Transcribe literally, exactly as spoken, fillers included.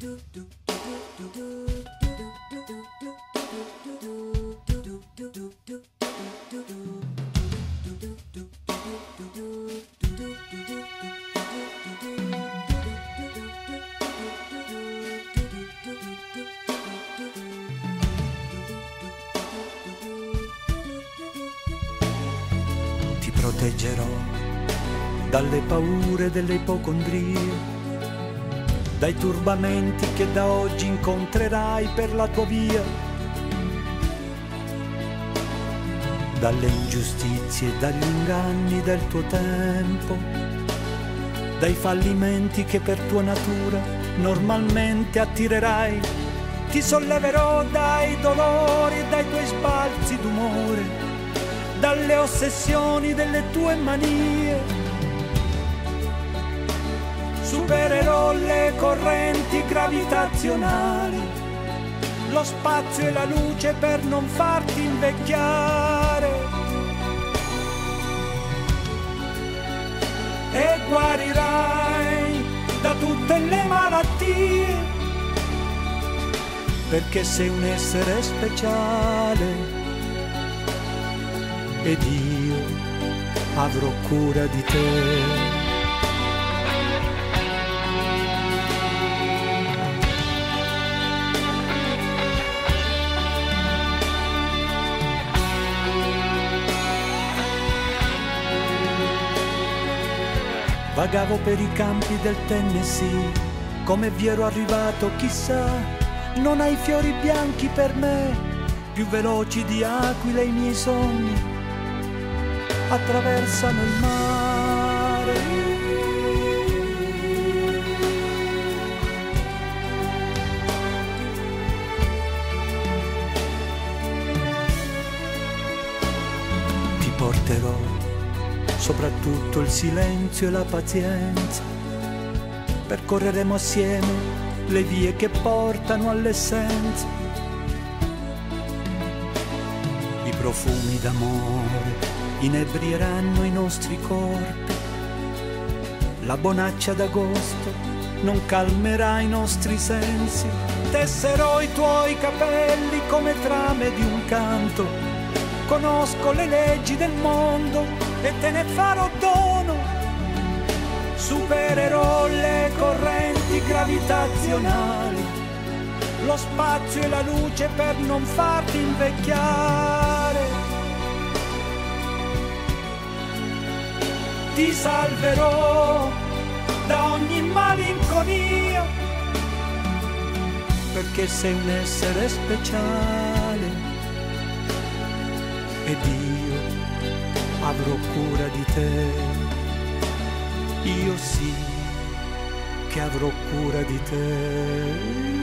Ti proteggerò dalle paure delle ipocondrie, dai turbamenti che da oggi incontrerai per la tua via, dalle ingiustizie, dagli inganni del tuo tempo, dai fallimenti che per tua natura normalmente attirerai. Ti solleverò dai dolori e dai tuoi sbalzi d'umore, dalle ossessioni delle tue manie. Supererò le correnti gravitazionali, lo spazio e la luce per non farti invecchiare. E guarirai da tutte le malattie, perché sei un essere speciale ed io avrò cura di te. Vagavo per i campi del Tennessee, come vi ero arrivato chissà. Non hai fiori bianchi per me, più veloci di aquile i miei sogni attraversano il mare. Ti porterò soprattutto il silenzio e la pazienza, percorreremo assieme le vie che portano all'essenza. I profumi d'amore inebrieranno i nostri corpi, la bonaccia d'agosto non calmerà i nostri sensi. Tesserò i tuoi capelli come trame di un canto, conosco le leggi del mondo e te ne farò dono. Supererò le correnti gravitazionali, lo spazio e la luce per non farti invecchiare. Ti salverò da ogni malinconia, perché sei un essere speciale ed io avrò cura di te. Io sì che avrò cura di te.